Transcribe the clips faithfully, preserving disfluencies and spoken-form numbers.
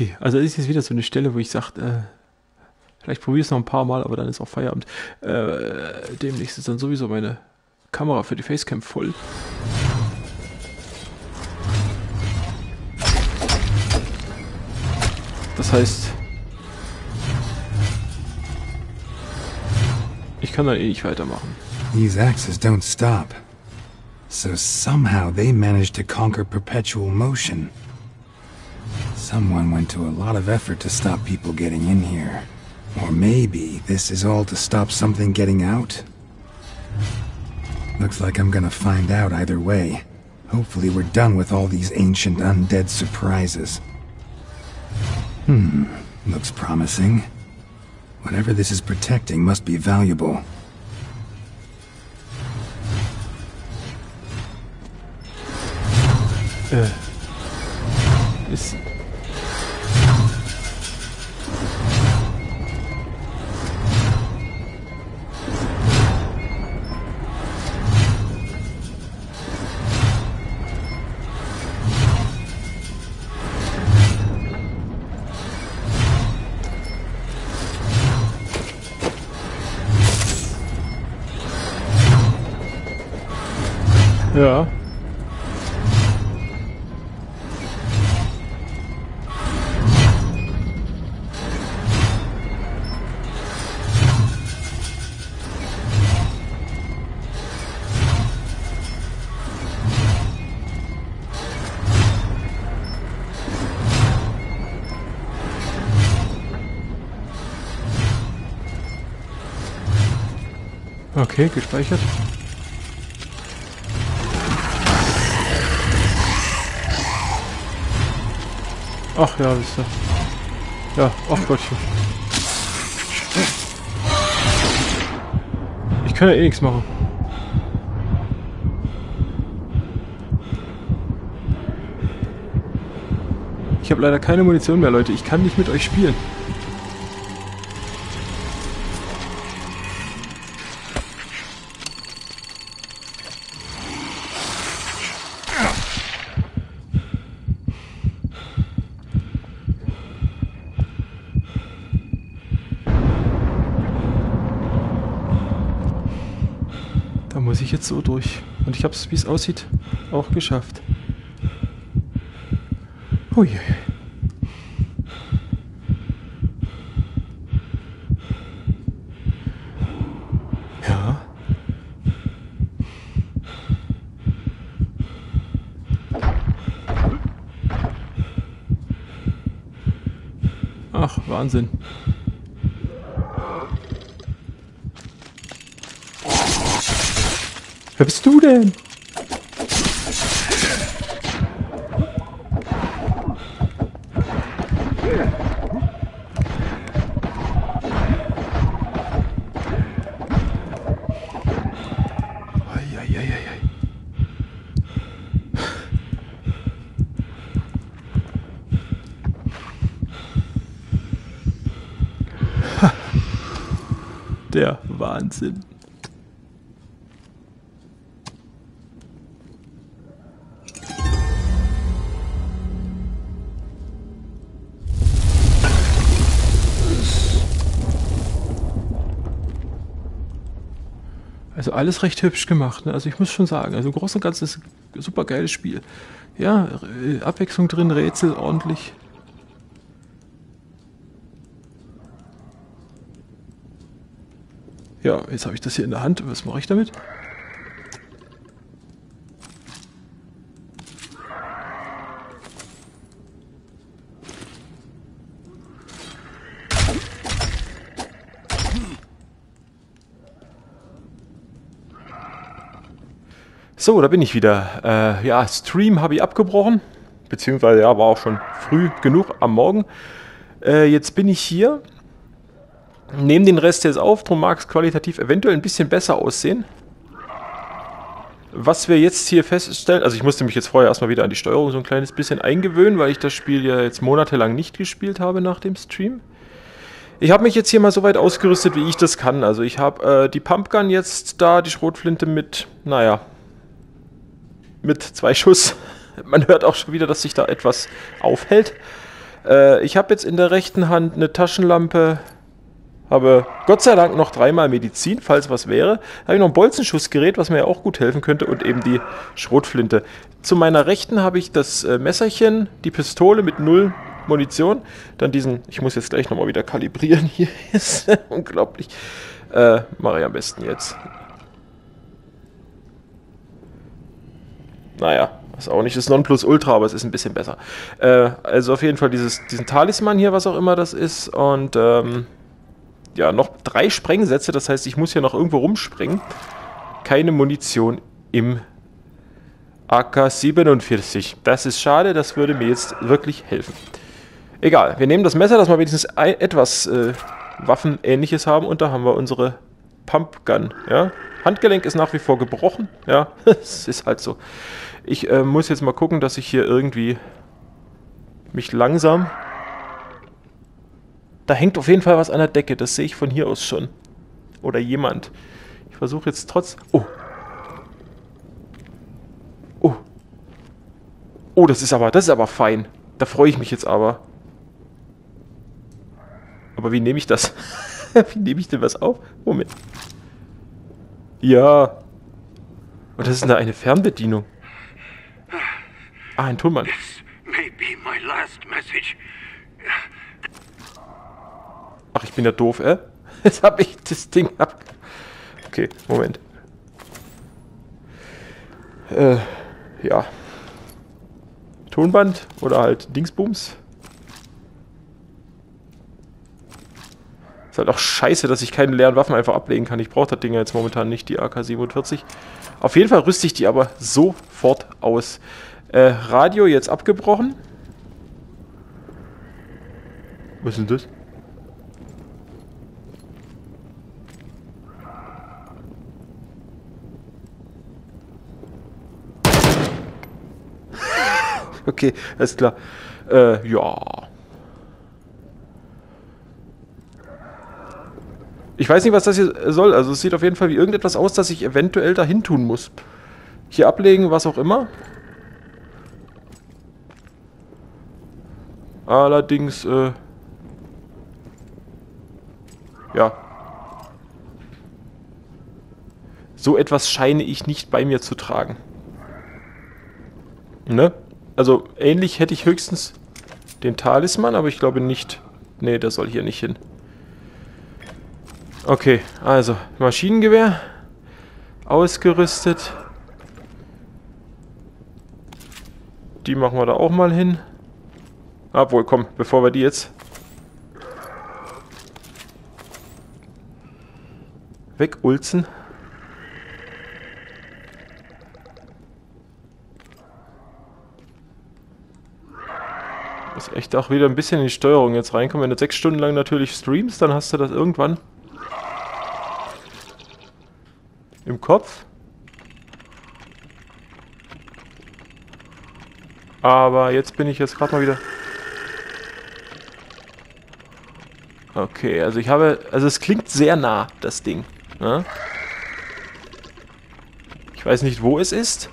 Okay, also das ist jetzt wieder so eine Stelle, wo ich sage, äh, vielleicht probiere ich es noch ein paar Mal, aber dann ist auch Feierabend. Äh, demnächst ist dann sowieso meine Kamera für die Facecam voll. Das heißt, ich kann dann eh nicht weitermachen. These axes don't stop. So somehow they managed to conquer perpetual motion. Someone went to a lot of effort to stop people getting in here. Or maybe this is all to stop something getting out? Looks like I'm gonna find out either way. Hopefully we're done with all these ancient undead surprises. Hmm, looks promising. Whatever this is protecting must be valuable. Äh. Ist. Ja. Okay, gespeichert. Ach ja, wisst ihr. Ja, ach Gottchen. Ich kann ja eh nichts machen. Ich habe leider keine Munition mehr, Leute. Ich kann nicht mit euch spielen. Da muss ich jetzt so durch. Und ich habe es, wie es aussieht, auch geschafft. Ui. Ja. Ach, Wahnsinn. Wer bist du denn? Eieieiei. Der Wahnsinn. Also alles recht hübsch gemacht, ne? Also ich muss schon sagen, also im Großen und Ganzen ist es ein super geiles Spiel. Ja, Abwechslung drin, Rätsel ordentlich. Ja, jetzt habe ich das hier in der Hand. Was mache ich damit? So, da bin ich wieder. Äh, ja, Stream habe ich abgebrochen. Beziehungsweise, ja, war auch schon früh genug am Morgen. Äh, jetzt bin ich hier. Nehme den Rest jetzt auf. Darum mag es qualitativ eventuell ein bisschen besser aussehen. Was wir jetzt hier feststellen, also ich musste mich jetzt vorher erstmal wieder an die Steuerung so ein kleines bisschen eingewöhnen, weil ich das Spiel ja jetzt monatelang nicht gespielt habe nach dem Stream. Ich habe mich jetzt hier mal so weit ausgerüstet, wie ich das kann. Also ich habe äh, die Pumpgun jetzt da, die Schrotflinte mit, naja, mit zwei Schuss. Man hört auch schon wieder, dass sich da etwas aufhält. Äh, ich habe jetzt in der rechten Hand eine Taschenlampe. Habe Gott sei Dank noch dreimal Medizin, falls was wäre. Habe ich noch ein Bolzenschussgerät, was mir ja auch gut helfen könnte. Und eben die Schrotflinte. Zu meiner Rechten habe ich das äh, Messerchen, die Pistole mit null Munition. Dann diesen, ich muss jetzt gleich nochmal wieder kalibrieren. Hier ist unglaublich. Äh, mache ich am besten jetzt. Naja, ist auch nicht das Nonplusultra, aber es ist ein bisschen besser. Äh, also auf jeden Fall dieses, diesen Talisman hier, was auch immer das ist. Und ähm, ja, noch drei Sprengsätze. Das heißt, ich muss hier noch irgendwo rumspringen. Keine Munition im A K siebenundvierzig. Das ist schade, das würde mir jetzt wirklich helfen. Egal, wir nehmen das Messer, dass wir wenigstens ein, etwas äh, Waffenähnliches haben. Und da haben wir unsere Pumpgun. Ja? Handgelenk ist nach wie vor gebrochen. Ja, es ist halt so. Ich äh, muss jetzt mal gucken, dass ich hier irgendwie mich langsam... Da hängt auf jeden Fall was an der Decke. Das sehe ich von hier aus schon. Oder jemand. Ich versuche jetzt trotz... Oh. Oh. Oh, das ist aber, das ist aber fein. Da freue ich mich jetzt aber. Aber wie nehme ich das? Wie nehme ich denn was auf? Moment. Ja. Und das ist eine, eine Fernbedienung. Ah, ein Tonmann. Ach, ich bin ja doof, äh? Jetzt habe ich das Ding ab... Okay, Moment. Äh, ja. Tonband oder halt Dingsbums. Ist halt auch scheiße, dass ich keine leeren Waffen einfach ablegen kann. Ich brauche das Ding ja jetzt momentan nicht, die A K siebenundvierzig. Auf jeden Fall rüste ich die aber sofort aus. Äh, Radio jetzt abgebrochen. Was ist denn das? Okay, alles klar. Äh, ja. Ich weiß nicht, was das hier soll. Also es sieht auf jeden Fall wie irgendetwas aus, das ich eventuell dahin tun muss. Hier ablegen, was auch immer. Allerdings, äh... ja. So etwas scheine ich nicht bei mir zu tragen. Ne? Also ähnlich hätte ich höchstens den Talisman, aber ich glaube nicht. Ne, der soll hier nicht hin. Okay, also Maschinengewehr ausgerüstet. Die machen wir da auch mal hin. Obwohl, komm, bevor wir die jetzt wegulzen. Muss echt auch wieder ein bisschen in die Steuerung jetzt reinkommen. Wenn du sechs Stunden lang natürlich streamst, dann hast du das irgendwann im Kopf. Aber jetzt bin ich jetzt gerade mal wieder... Okay, also ich habe... Also es klingt sehr nah, das Ding. Ne? Ich weiß nicht, wo es ist.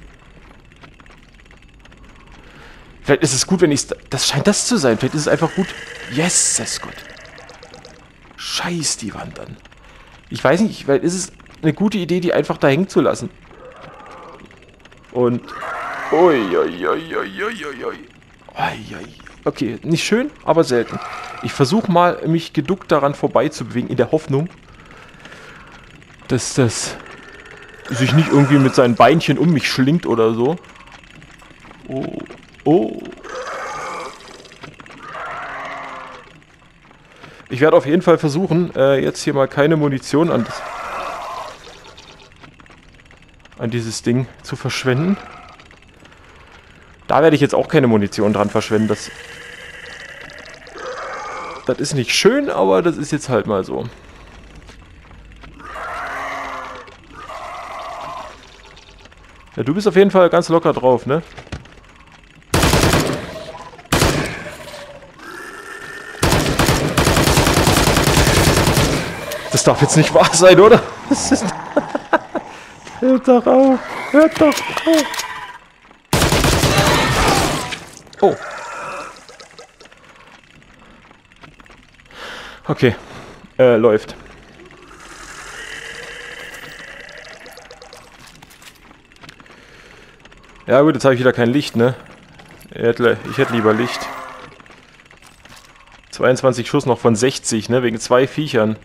Vielleicht ist es gut, wenn ich es... Das scheint das zu sein. Vielleicht ist es einfach gut... Yes, das ist gut. Scheiß die Wand an. Ich weiß nicht, vielleicht ist es eine gute Idee, die einfach da hängen zu lassen. Und... Ui, ui, ui, ui, ui, ui. Ui, ui. Okay, nicht schön, aber selten. Ich versuche mal, mich geduckt daran vorbei zu bewegen, in der Hoffnung, dass das sich nicht irgendwie mit seinen Beinchen um mich schlingt oder so. Oh, oh. Ich werde auf jeden Fall versuchen, äh, jetzt hier mal keine Munition an, das, an dieses Ding zu verschwenden. Da werde ich jetzt auch keine Munition dran verschwenden. Das, das ist nicht schön, aber das ist jetzt halt mal so. Ja, du bist auf jeden Fall ganz locker drauf, ne? Das darf jetzt nicht wahr sein, oder? Das ist hört doch auf! Hört doch auf! Oh. Okay, äh, läuft. Ja gut, jetzt habe ich wieder kein Licht, ne? Ich hätte, ich hätte lieber Licht. zweiundzwanzig Schuss noch von sechzig, ne? Wegen zwei Viechern.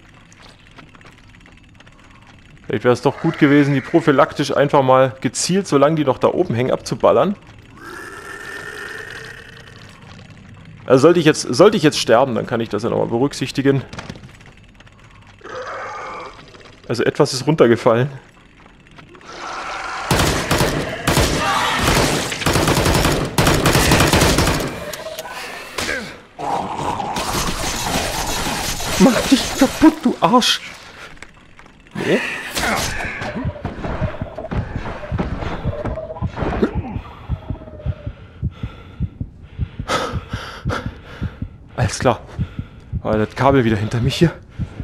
Vielleicht wäre es doch gut gewesen, die prophylaktisch einfach mal gezielt, solange die noch da oben hängen, abzuballern. Also sollte ich jetzt, sollte ich jetzt sterben, dann kann ich das ja nochmal berücksichtigen. Also etwas ist runtergefallen. Mach dich kaputt, du Arsch! Nee? Alles klar. Aber das Kabel wieder hinter mich hier.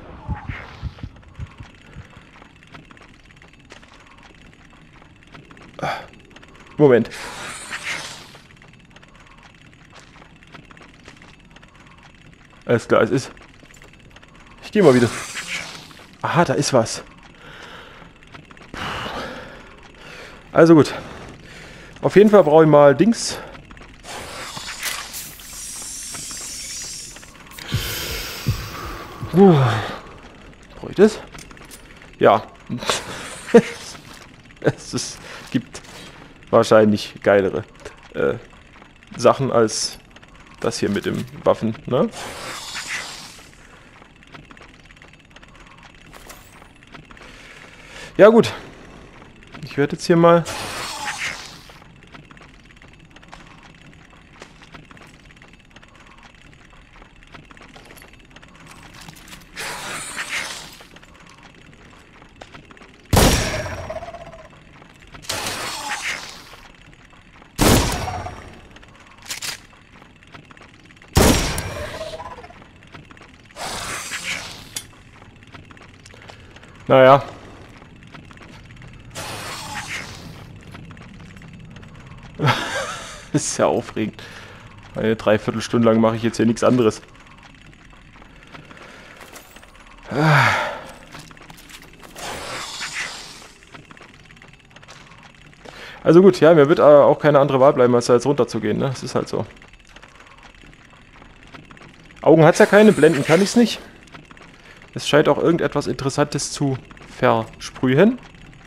Moment. Alles klar, es ist... Ich gehe mal wieder. Aha, da ist was. Also gut. Auf jeden Fall brauche ich mal Dings. Uh, brauche ich das? Ja. es ist, gibt wahrscheinlich geilere äh, Sachen als das hier mit dem Waffen, ne? Ja gut. Ich werde jetzt hier mal... Naja. Das ist ja aufregend. Eine Dreiviertelstunde lang mache ich jetzt hier nichts anderes. Also gut, ja, mir wird auch keine andere Wahl bleiben, als da jetzt runter zu gehen, ne? Das ist halt so. Augen hat's ja keine, blenden kann ich's nicht. Es scheint auch irgendetwas Interessantes zu versprühen.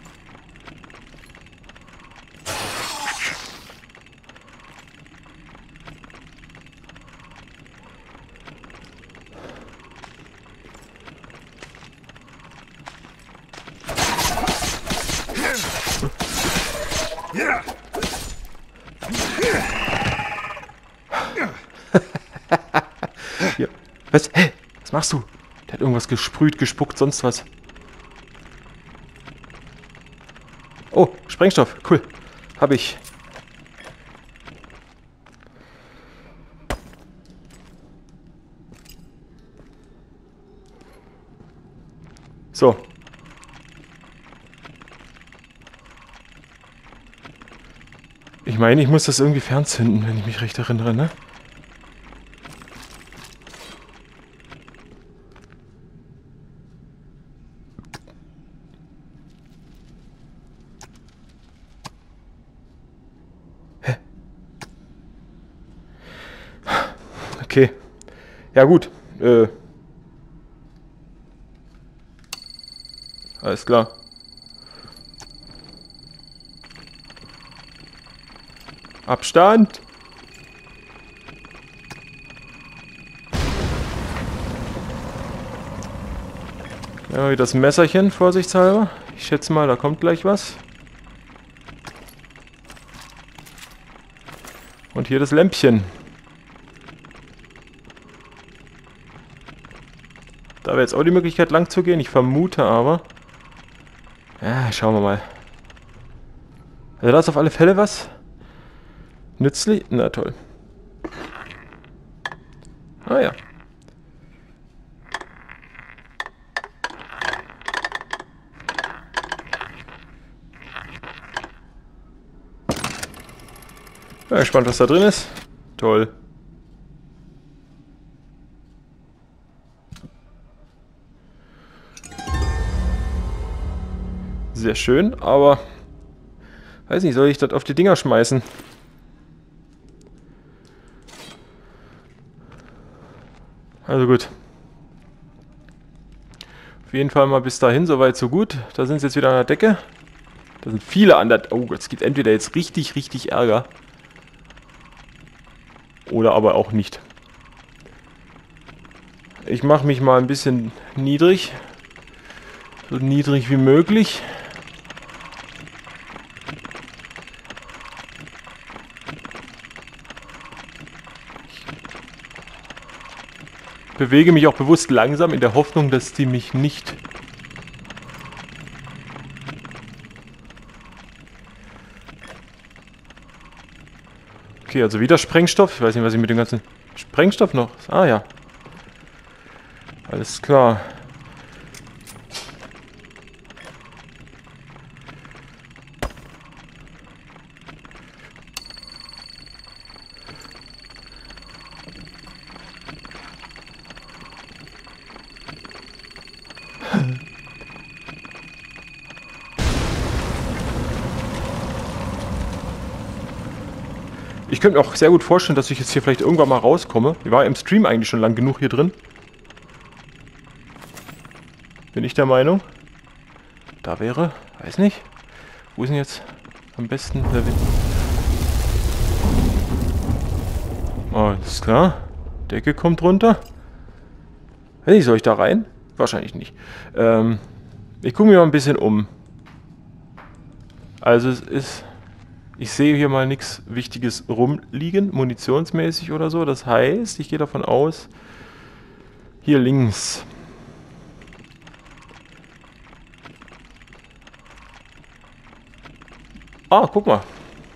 Hier. Was? Hey, was machst du? Der hat irgendwas gesprüht, gespuckt, sonst was. Oh, Sprengstoff. Cool. Hab ich. So. Ich meine, ich muss das irgendwie fernzünden, wenn ich mich recht erinnere, ne? Hä? Okay. Ja gut. Äh. Alles klar. Abstand. Ja, das Messerchen, vorsichtshalber. Ich schätze mal, da kommt gleich was. Und hier das Lämpchen. Da wäre jetzt auch die Möglichkeit, lang zu gehen. Ich vermute aber. Ja, schauen wir mal. Also da ist auf alle Fälle was. Nützlich? Na toll. Ah ja. Ja, gespannt, was da drin ist. Toll. Sehr schön, aber... Weiß nicht, soll ich das auf die Dinger schmeißen? Also gut. Auf jeden Fall mal bis dahin, soweit so gut. Da sind sie jetzt wieder an der Decke. Da sind viele an der... Oh, es gibt entweder jetzt richtig, richtig Ärger. Oder aber auch nicht. Ich mache mich mal ein bisschen niedrig. So niedrig wie möglich. Ich bewege mich auch bewusst langsam in der Hoffnung, dass die mich nicht... Okay, also wieder Sprengstoff. Ich weiß nicht, was ich mit dem ganzen Sprengstoff noch... Ah ja. Alles klar. Ich könnte mir auch sehr gut vorstellen, dass ich jetzt hier vielleicht irgendwann mal rauskomme. Ich war im Stream eigentlich schon lang genug hier drin. Bin ich der Meinung. Da wäre, weiß nicht. Wo ist denn jetzt am besten der Wind? Oh, ist klar. Decke kommt runter. Hey, soll ich da rein? Wahrscheinlich nicht. Ähm, ich gucke mir mal ein bisschen um. Also es ist... Ich sehe hier mal nichts Wichtiges rumliegen, munitionsmäßig oder so. Das heißt, ich gehe davon aus, hier links. Ah, guck mal.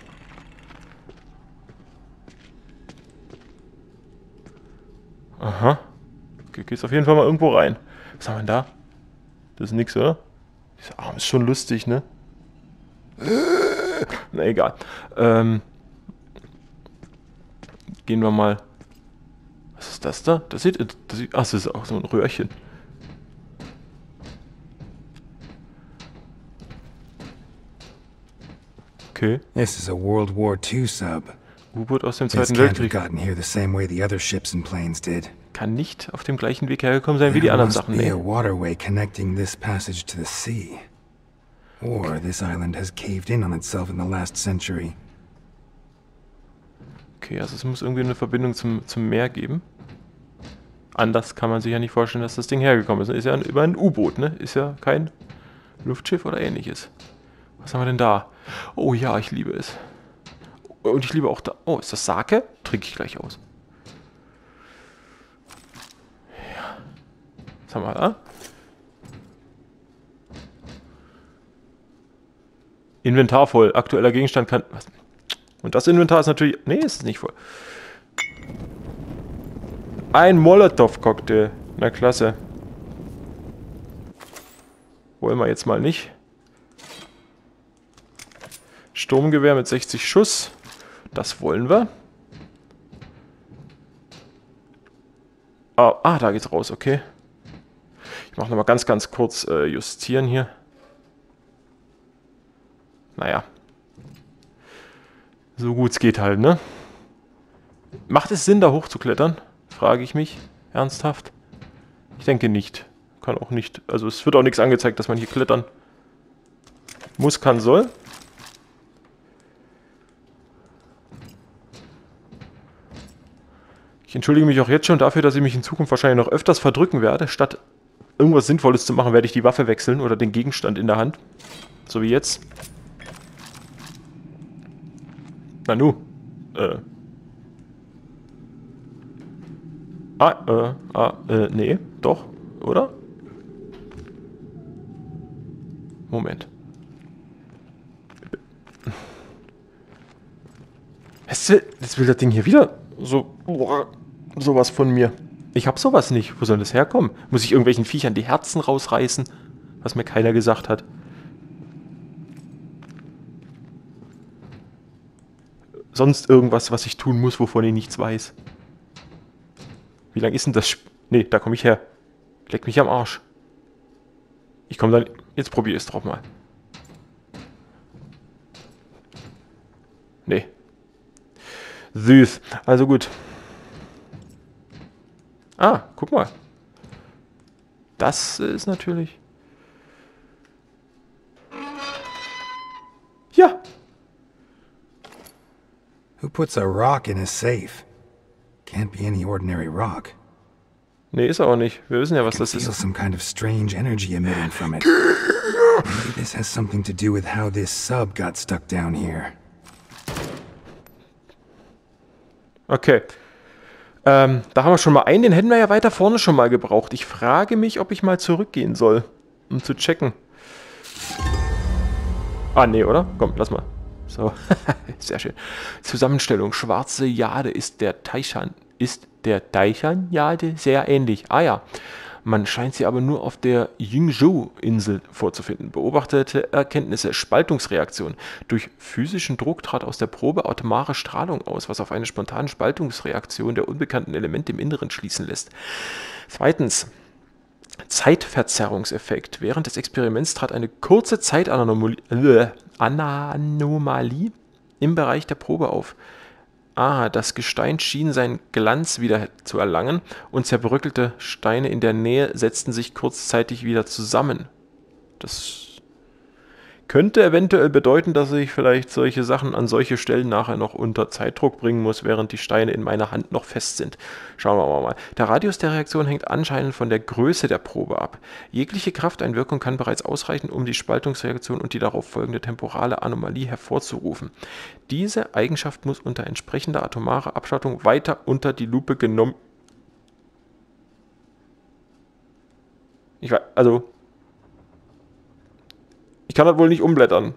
Aha. Okay, gehst auf jeden Fall mal irgendwo rein. Was haben wir denn da? Das ist nix, oder? Dieser Arm ist schon lustig, ne? Na egal. Ähm, gehen wir mal. Was ist das da? Das sieht. Das sieht ach, das ist auch so ein Röhrchen. Okay. This is a World War Two sub. U-Boot aus dem This Zweiten can't have Weltkrieg. gotten here the same way the other ships and planes did. Kann nicht auf dem gleichen Weg hergekommen sein wie die There anderen must Sachen. be Nee. a waterway connecting this passage to the sea. Or this island has caved in on itself in the last century. Okay, also es muss irgendwie eine Verbindung zum, zum Meer geben. Anders kann man sich ja nicht vorstellen, dass das Ding hergekommen ist. Ist ja ein, über ein U-Boot, ne? Ist ja kein Luftschiff oder ähnliches. Was haben wir denn da? Oh ja, ich liebe es. Und ich liebe auch da... Oh, ist das Sake? Trinke ich gleich aus. Ja. Was haben wir da? Inventar voll. Aktueller Gegenstand kann... Was? Und das Inventar ist natürlich... Nee, ist nicht voll. Ein Molotow-Cocktail. Na klasse. Wollen wir jetzt mal nicht. Sturmgewehr mit sechzig Schuss. Das wollen wir. Ah, ah, da geht's raus, okay. Ich mache nochmal ganz, ganz kurz äh, justieren hier. Naja. So gut es geht halt, ne? Macht es Sinn, da hochzuklettern? Frage ich mich. Ernsthaft? Ich denke nicht. Kann auch nicht. Also es wird auch nichts angezeigt, dass man hier klettern muss, kann, soll. Ich entschuldige mich auch jetzt schon dafür, dass ich mich in Zukunft wahrscheinlich noch öfters verdrücken werde. Statt irgendwas Sinnvolles zu machen, werde ich die Waffe wechseln oder den Gegenstand in der Hand. So wie jetzt. Nanu. Äh. Ah, äh, ah, äh, nee, doch, oder? Moment. Jetzt will, jetzt will das Ding hier wieder so, boah, sowas von mir. Ich hab sowas nicht. Wo soll das herkommen? Muss ich irgendwelchen Viechern die Herzen rausreißen? Was mir keiner gesagt hat. Sonst irgendwas, was ich tun muss, wovon ich nichts weiß. Wie lang ist denn das? Sp nee, da komme ich her. Leck mich am Arsch. Ich komme dann... Jetzt probiere ich es drauf mal. Nee. Süß. Also gut. Ah, guck mal. Das ist natürlich... Ja. Who puts a rock in a safe? Can't be any ordinary rock. Nee, ist er auch nicht. Wir wissen ja, was das I can feel ist. some kind of strange energy emitting from it. Maybe this has something to do with how this sub got stuck down here. Okay. Ähm, da haben wir schon mal einen, den hätten wir ja weiter vorne schon mal gebraucht. Ich frage mich, ob ich mal zurückgehen soll, um zu checken. Ah, nee, oder? Komm, lass mal. So, sehr schön. Zusammenstellung. Schwarze Jade ist der Taishan. Ist der Taishan-Jade sehr ähnlich. Ah ja. Man scheint sie aber nur auf der Yingzhou-Insel vorzufinden. Beobachtete Erkenntnisse. Spaltungsreaktion. Durch physischen Druck trat aus der Probe atomare Strahlung aus, was auf eine spontane Spaltungsreaktion der unbekannten Elemente im Inneren schließen lässt. Zweitens. Zeitverzerrungseffekt. Während des Experiments trat eine kurze Zeitanomalie äh, Anomalie im Bereich der Probe auf. Ah, das Gestein schien seinen Glanz wieder zu erlangen und zerbröckelte Steine in der Nähe setzten sich kurzzeitig wieder zusammen. Das könnte eventuell bedeuten, dass ich vielleicht solche Sachen an solche Stellen nachher noch unter Zeitdruck bringen muss, während die Steine in meiner Hand noch fest sind. Schauen wir mal. Der Radius der Reaktion hängt anscheinend von der Größe der Probe ab. Jegliche Krafteinwirkung kann bereits ausreichen, um die Spaltungsreaktion und die darauf folgende temporale Anomalie hervorzurufen. Diese Eigenschaft muss unter entsprechender atomarer Abschattung weiter unter die Lupe genommen. Ich weiß, also... Ich kann das wohl nicht umblättern.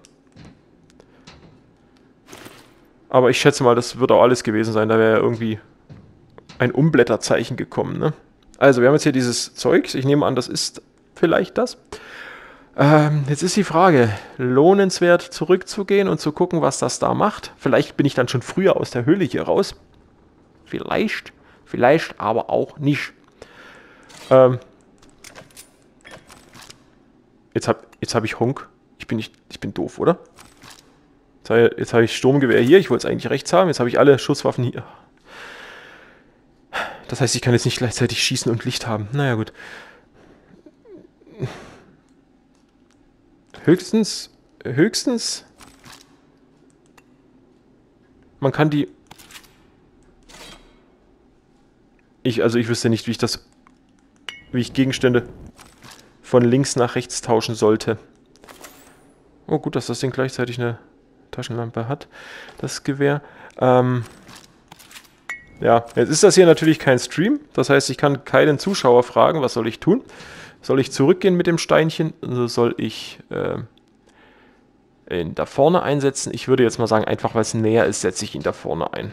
Aber ich schätze mal, das wird auch alles gewesen sein. Da wäre ja irgendwie ein Umblätterzeichen gekommen, ne? Also, wir haben jetzt hier dieses Zeugs. Ich nehme an, das ist vielleicht das. Ähm, jetzt ist die Frage, lohnenswert zurückzugehen und zu gucken, was das da macht. Vielleicht bin ich dann schon früher aus der Höhle hier raus. Vielleicht, vielleicht aber auch nicht. Ähm, jetzt habe jetzt hab ich Honk. Ich bin, nicht, ich bin doof, oder? Jetzt habe ich, hab ich Sturmgewehr hier. Ich wollte es eigentlich rechts haben. Jetzt habe ich alle Schusswaffen hier. Das heißt, ich kann jetzt nicht gleichzeitig schießen und Licht haben. Naja, gut. Höchstens... Höchstens... Man kann die... Ich, also ich wüsste nicht, wie ich das... Wie ich Gegenstände von links nach rechts tauschen sollte. Oh, gut, dass das Ding gleichzeitig eine Taschenlampe hat, das Gewehr. Ähm, ja, jetzt ist das hier natürlich kein Stream. Das heißt, ich kann keinen Zuschauer fragen, was soll ich tun? Soll ich zurückgehen mit dem Steinchen? Also soll ich äh, ihn da vorne einsetzen? Ich würde jetzt mal sagen, einfach weil es näher ist, setze ich ihn da vorne ein.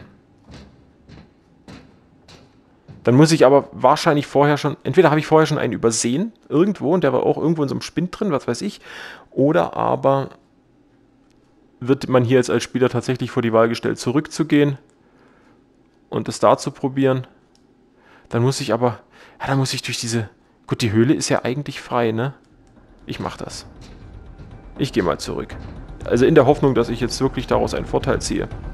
Dann muss ich aber wahrscheinlich vorher schon, entweder habe ich vorher schon einen übersehen, irgendwo, und der war auch irgendwo in so einem Spind drin, was weiß ich, oder aber wird man hier jetzt als Spieler tatsächlich vor die Wahl gestellt, zurückzugehen und es da zu probieren. Dann muss ich aber, ja, dann muss ich durch diese, gut, die Höhle ist ja eigentlich frei, ne? Ich mache das. Ich gehe mal zurück. Also in der Hoffnung, dass ich jetzt wirklich daraus einen Vorteil ziehe.